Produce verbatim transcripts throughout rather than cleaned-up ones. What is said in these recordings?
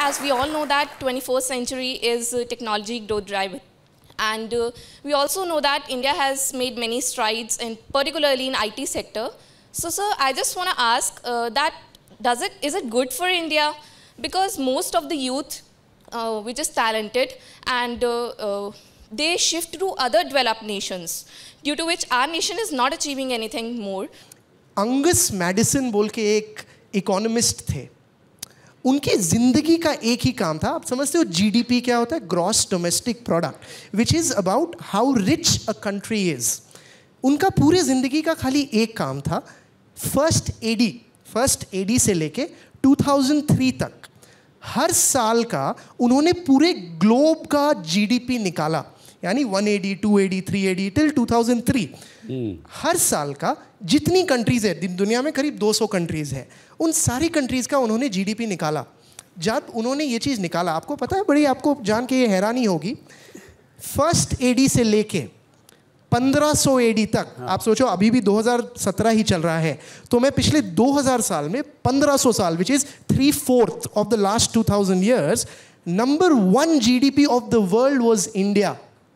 as we all know that twenty-first century is uh, technology growth drive. And uh, we also know that India has made many strides, in, particularly in I T sector. So, sir, I just want to ask uh, that does it, is it good for India? Because most of the youth, uh, which is talented, and uh, uh, they shift to other developed nations, due to which our nation is not achieving anything more. Angus Maddison बोल के एक economist थे, उनकी ज़िंदगी का एक ही काम था. आप समझते हो जीडीपी क्या होता है? Gross domestic product, which is about how rich a country is. उनका पूरे ज़िंदगी का खाली एक काम था. फर्स्ट एडी फर्स्ट एडी से लेके दो हज़ार तीन तक हर साल का उन्होंने पूरे ग्लोब का जीडीपी निकाला, यानी one AD, two AD, three AD till two thousand three. हर साल का जितनी कंट्रीज़ है दुनिया में, करीब दो सौ कंट्रीज़ है, उन सारी कंट्रीज़ का उन्होंने जीडीपी निकाला. जब उन्होंने ये चीज़ निकाला, आपको पता है, बड़ी आपको जान के ये हैरानी होगी, फर्स्ट एडी से लेके पंद्रह सौ एडी तक. हाँ. आप सोचो अभी भी दो हज़ार सत्रह ही चल रहा है, तो मैं पिछले दो हज़ार साल में पंद्रह सौ साल, which is three fourth of the last two thousand years, number one GDP of the world was India.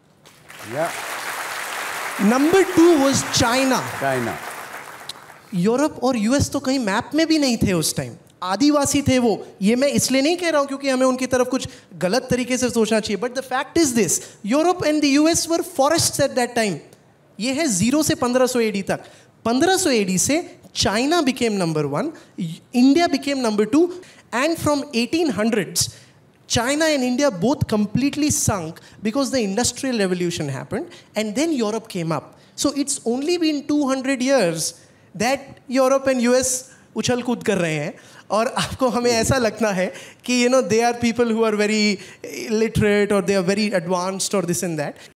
Number two was China. China Europe और यूएस तो कहीं मैप में भी नहीं थे उस टाइम, आदिवासी थे वो. ये मैं इसलिए नहीं कह रहा हूँ क्योंकि हमें उनकी तरफ कुछ गलत तरीके से सोचना चाहिए, but the fact is this, Europe and the US were forests at that time. ये है जीरो से पंद्रह सौ एडी तक. पंद्रह सौ एडी से China became number one, India became number two, and from eighteen hundreds China and India both completely sunk because the industrial revolution happened, and then Europe came up. So it's only been two hundred years that Europe and U S उछल कूद कर रहे हैं. और आपको हमें ऐसा लगता है कि you know they are people who are very literate or they are very advanced or this and that.